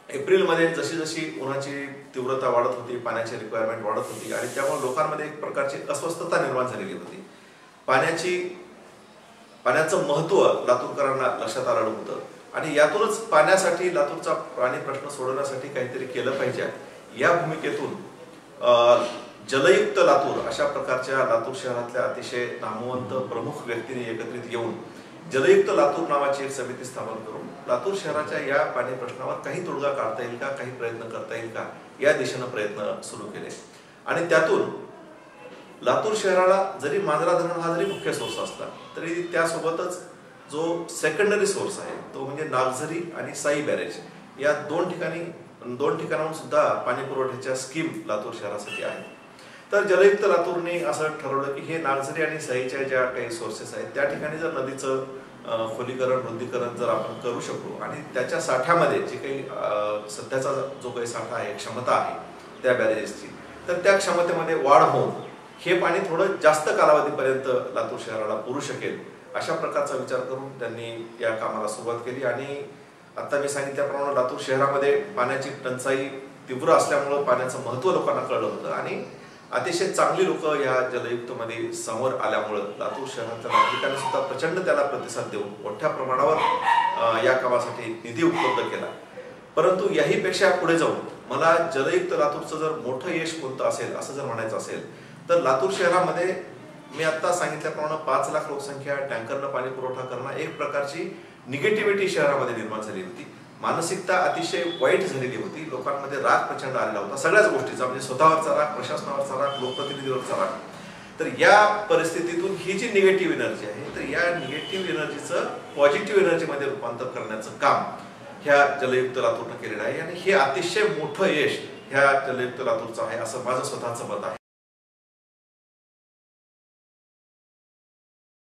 एप्रिलमध्ये जशी जशी उन्हाची तीव्रता वाढत होती, पाण्याची रिक्वायरमेंट वाढत होती आणि त्यामुळे लोकांमध्ये एक प्रकारची अस्वस्थता निर्माण झालेली होती. पाण्याचं महत्त्व लातूरकरांना लक्षात आलं होतं आणि यातूनच पाण्यासाठी लातूरचा पाणी प्रश्न सोडवण्यासाठी काहीतरी केलं पाहिजे या भूमिकेतून जलयुक्त लातूर अशा प्रकारच्या लातूर शहरातल्या अतिशय नामवंत प्रमुख व्यक्तींनी एकत्रित येऊन जलयुक्त लातूर नावाची एक समिती स्थापन करून लातूर शहराच्या या पाणी प्रश्नावर काही तोडगा काढता येईल का, काही प्रयत्न करता येईल का या दिशेने प्रयत्न सुरू केले. आणि त्यातून लातूर शहराला जरी मांजरा धरण हा जरी मुख्य सोर्स असला तरी त्यासोबतच जो सेकंडरी सोर्स आहे तो म्हणजे नागझरी आणि साई बॅरेज या दोन ठिकाणाहून सुद्धा पाणी पुरवठ्याच्या स्कीम लातूर शहरासाठी आहे. तर जलयुक्त लातूरने असं ठरवलं की हे नागझरी आणि साईच्या ज्या काही सोर्सेस आहेत त्या ठिकाणी जर नदीचं खोलीकरण रुंदीकरण जर आपण करू शकलो आणि त्याच्या साठ्यामध्ये जे काही सध्याचा जो काही साठा आहे, क्षमता आहे त्या बॅरेजेसची, तर त्या क्षमतेमध्ये वाढ होऊन हे पाणी थोडं जास्त कालावधीपर्यंत लातूर शहराला पुरू शकेल अशा प्रकारचा विचार करून त्यांनी या कामाला सुरुवात केली. आणि आता मी सांगितल्याप्रमाणे लातूर शहरामध्ये पाण्याची टंचाई तीव्र असल्यामुळं पाण्याचं महत्त्व लोकांना कळलं होतं आणि अतिशय चांगली लोक या जलयुक्त मध्ये समोर आल्यामुळे लातूर शहरातल्या नागरिकांनी सुद्धा प्रचंड त्याला प्रतिसाद देऊन मोठ्या प्रमाणावर या कामासाठी निधी उपलब्ध केला. परंतु याही पेक्षा पुढे जाऊन मला जलयुक्त लातूरचं जर मोठं यश कोणतं असेल असं जर म्हणायचं असेल तर लातूर शहरामध्ये मी आता सांगितल्याप्रमाणे 5 लाख लोकसंख्या, टँकरनं पाणी पुरवठा करणं, एक प्रकारची निगेटिव्हिटी शहरामध्ये निर्माण झाली होती. मानसिकता अतिशय वाईट झालेली होती. लोकांमध्ये राग प्रचंड आलेला होता सगळ्याच गोष्टीचा, म्हणजे स्वतःवरचा राग, प्रशासनावरचा राग, लोकप्रतिनिधीवरचा राग. तर या परिस्थितीतून ही जी निगेटिव्ह एनर्जी आहे तर या निगेटिव्ह एनर्जीचं पॉझिटिव्ह एनर्जीमध्ये रूपांतर करण्याचं काम ह्या जलयुक्त लातूरनं केलेलं आहे आणि हे अतिशय मोठं यश ह्या जलयुक्त लातूरचं आहे असं माझं स्वतःचं मत आहे.